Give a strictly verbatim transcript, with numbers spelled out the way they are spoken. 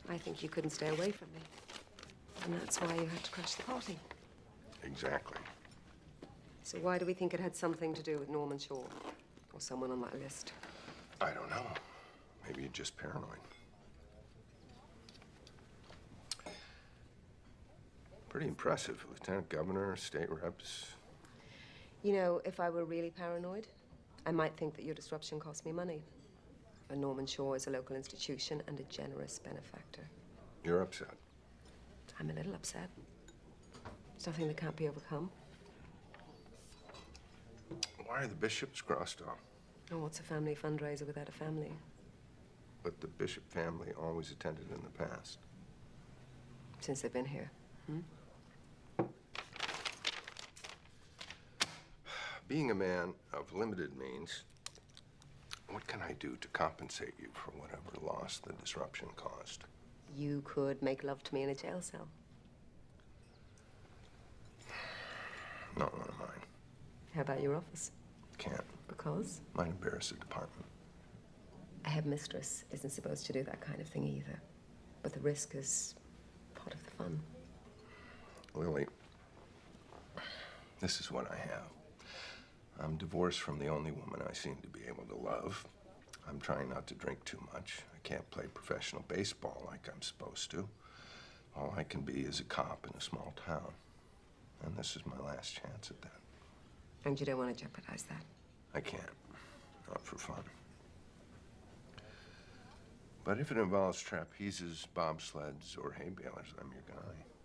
I think you couldn't stay away from me. And that's why you had to crash the party. Exactly. So why do we think it had something to do with Norman Shaw? Or someone on that list? I don't know. Maybe you're just paranoid. Pretty impressive. Lieutenant Governor, state reps. You know, if I were really paranoid, I might think that your disruption cost me money. And Norman Shaw is a local institution and a generous benefactor. You're upset. I'm a little upset. It's nothing that can't be overcome. Why are the bishops crossed off? Oh, what's a family fundraiser without a family? But the Bishop family always attended in the past. Since they've been here, hmm? Being a man of limited means, what can I do to compensate you for whatever loss the disruption caused? You could make love to me in a jail cell. Not one of mine. How about your office? Can't. Because? Might embarrass the department. A headmistress isn't supposed to do that kind of thing either. But the risk is part of the fun. Lily, this is what I have. I'm divorced from the only woman I seem to be able to love. I'm trying not to drink too much. I can't play professional baseball like I'm supposed to. All I can be is a cop in a small town. And this is my last chance at that. And you don't want to jeopardize that? I can't. Not for fun. But if it involves trapezes, bobsleds, or hay balers, I'm your guy.